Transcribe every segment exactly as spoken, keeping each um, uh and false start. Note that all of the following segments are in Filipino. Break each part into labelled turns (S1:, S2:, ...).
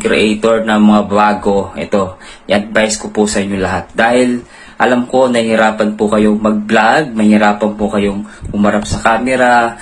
S1: creator na mga bago, ito, i-advise ko po sa inyo lahat. Dahil alam ko, nahihirapan po kayong mag-vlog, mahirapan po kayong umarap sa camera.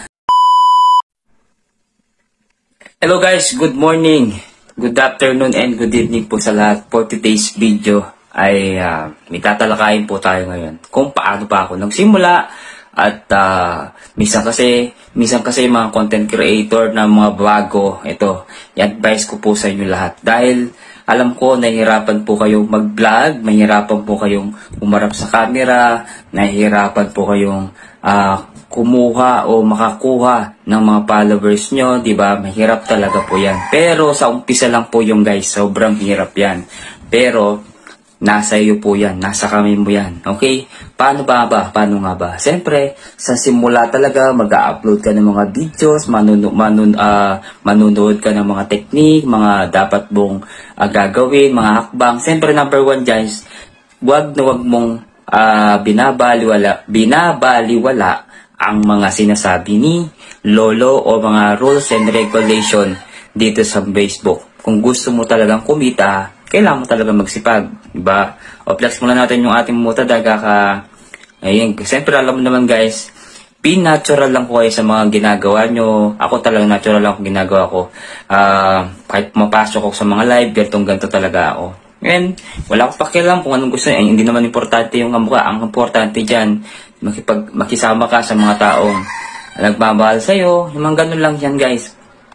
S1: Hello guys, good morning, good afternoon, and good evening po sa lahat. For today's video ay uh, may tatalakayin po tayo ngayon kung paano pa ako nagsimula. At uh, minsan kasi, minsan kasi mga content creator na mga bago, ito, i-advise ko po sa inyo lahat. Dahil alam ko, nahihirapan po kayong mag-vlog, mahirapan po kayong umarap sa camera, nahihirapan po kayong uh, kumuha o makakuha ng mga followers nyo, di ba? Mahirap talaga po yan. Pero sa umpisa lang po yung guys, sobrang hirap yan. Pero nasa iyo po yan, nasa kami mo yan. Okay? Paano ba ba? Paano nga ba? Siyempre, sa simula talaga, mag-upload ka ng mga videos, manunu manun uh, manunood ka ng mga technique, mga dapat mong uh, gagawin, mga hakbang. Siyempre, number one guys, wag na wag mong uh, binabaliwala, binabaliwala ang mga sinasabi ni Lolo o mga rules and regulation dito sa Facebook. Kung gusto mo talagang kumita, kailangan mo talaga magsipag, diba? O flex muna natin yung ating muta daga ka. Ayun, siyempre alam mo naman guys, be natural lang po kayo sa mga ginagawa nyo. Ako talaga natural lang kung ginagawa ko. Uh, kahit mapasok ako sa mga live, gantong ganto talaga ako. And wala akong pakialam kung anong gusto nyo. Eh, hindi naman importante yung mukha. Ang importante dyan, makipag, makisama ka sa mga taong nagmamahal sa'yo. Yung mga ganun lang yan guys.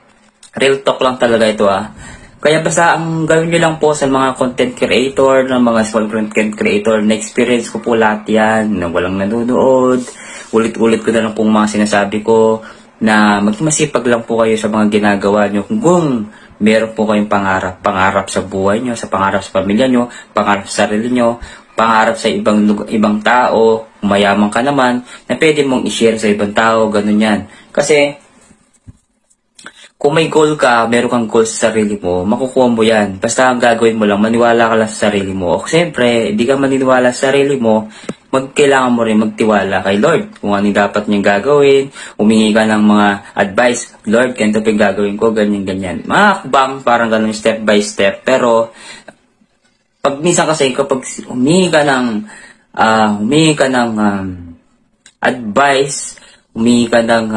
S1: Real talk lang talaga ito ah. Kaya basta ang gawin nyo lang po sa mga content creator, ng mga small content creator, na-experience ko po lahat yan, na walang nanonood. Ulit-ulit ko na lang pong mga sinasabi ko, na maging masipag lang po kayo sa mga ginagawa nyo. Kung meron po kayong pangarap, pangarap sa buhay nyo, sa pangarap sa pamilya nyo, pangarap sa sarili nyo, pangarap sa ibang ibang tao, mayaman ka naman, na pwede mong i-share sa ibang tao, ganun yan. Kasi, kung may goal ka, meron kang goal sa sarili mo, makukuha mo yan. Basta ang gagawin mo lang, maniwala ka lang sa sarili mo. O siyempre, hindi ka maniniwala sa sarili mo, magkailangan mo rin magtiwala kay Lord. Kung ano dapat niyang gagawin, humingi ka ng mga advice. Lord, ganito pa yung gagawin ko, ganyan, ganyan. Mga akbang, parang ganun step by step. Pero, pag minsan kasi, kapag humingi ka ng, uh, humingi ka ng um, advice, humingi ka ng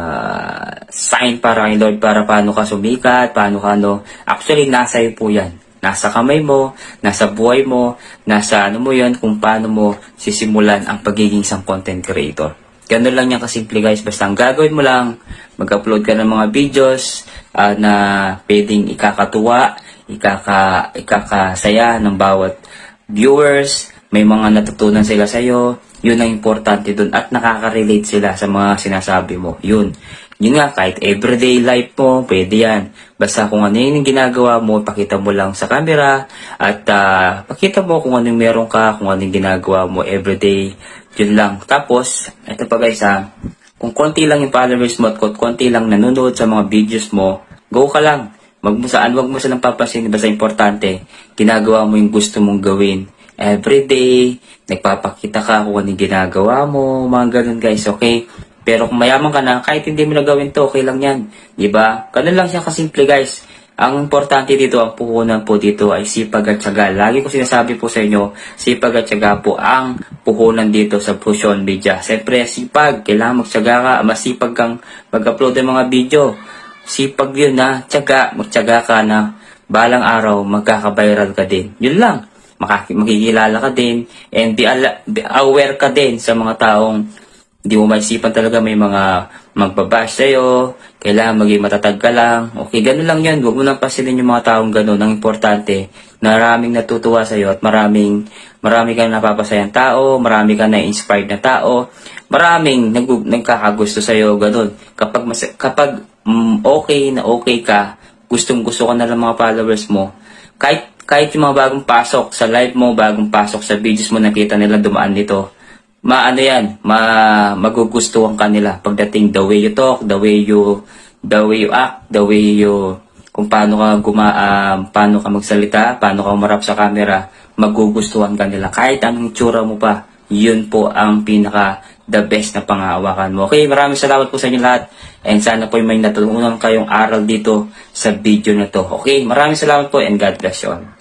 S1: uh, sign para kay Lord para paano ka sumikat, paano ka ano. Actually, nasa iyo po yan. Nasa kamay mo, nasa buhay mo, nasa ano mo yan, kung paano mo sisimulan ang pagiging isang content creator. Ganun lang yan kasimple guys. Basta ang gagawin mo lang, mag-upload ka ng mga videos uh, na pwedeng ikakatuwa, ikaka, ikakasaya ng bawat viewers. May mga natutunan sila sa'yo. Yun ang importante dun. At nakaka-relate sila sa mga sinasabi mo. Yun. Yun nga, kahit everyday life mo, pwede yan. Basta kung ano yung ginagawa mo, pakita mo lang sa camera. At uh, pakita mo kung anong meron ka, kung anong ginagawa mo everyday. Yun lang. Tapos, ito pa guys ha, kung konti lang yung followers mo at kung konti lang nanonood sa mga videos mo, go ka lang. Wag mo saan, wag mo silang papansin. Basta importante, ginagawa mo yung gusto mong gawin. Everyday, nagpapakita ka kung anong ginagawa mo, mga ganun guys, okay? Pero kung mayaman ka na, kahit hindi mo na gawin to, okay lang yan, diba? Ganun lang siya kasimple guys. Ang importante dito, ang puhunan po dito ay sipag at syaga. Lagi ko sinasabi po sa inyo, sipag at syaga po ang puhunan dito sa social media. Siyempre, sipag, kailangan magsyaga ka, masipag kang mag-upload ng mga video. Sipag yun na, syaga, magsyaga ka na, balang araw, magkaka-viral ka din. Yun lang. Makikilala ka din, and be, be aware ka din sa mga taong hindi mo maisipan talaga, may mga magbabash sa'yo, kailangan maging matatag ka lang. Okay, ganun lang yan. Huwag mo nang pasilin yung mga taong ganun. Ang importante, maraming natutuwa sa'yo at maraming, marami kang napapasayang tao, marami kang na-inspired na tao, maraming nag nagkakagusto sa'yo, ganun. Kapag, mas, kapag mm, okay na okay ka, gustong gusto ka na lang mga followers mo, kahit kahit yung mga bagong pasok sa live mo, bagong pasok sa videos mo, nakita nila dumaan dito, maano yan, ma, magugustuhan ka nila pagdating the way you talk, the way you, the way you act, the way you, kung paano ka guma, uh, paano ka magsalita, paano ka umarap sa camera, magugustuhan ka nila. Kahit anong itsura mo pa, yun po ang pinaka the best na panghahawakan mo. Okay, maraming salamat po sa inyo lahat. And sana po may natutunan kayong aral dito sa video na to. Okay, maraming salamat po and God bless you all.